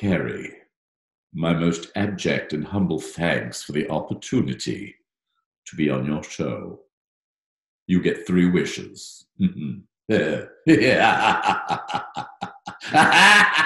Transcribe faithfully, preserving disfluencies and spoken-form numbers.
Harry, my most abject and humble thanks for the opportunity to be on your show. You get three wishes.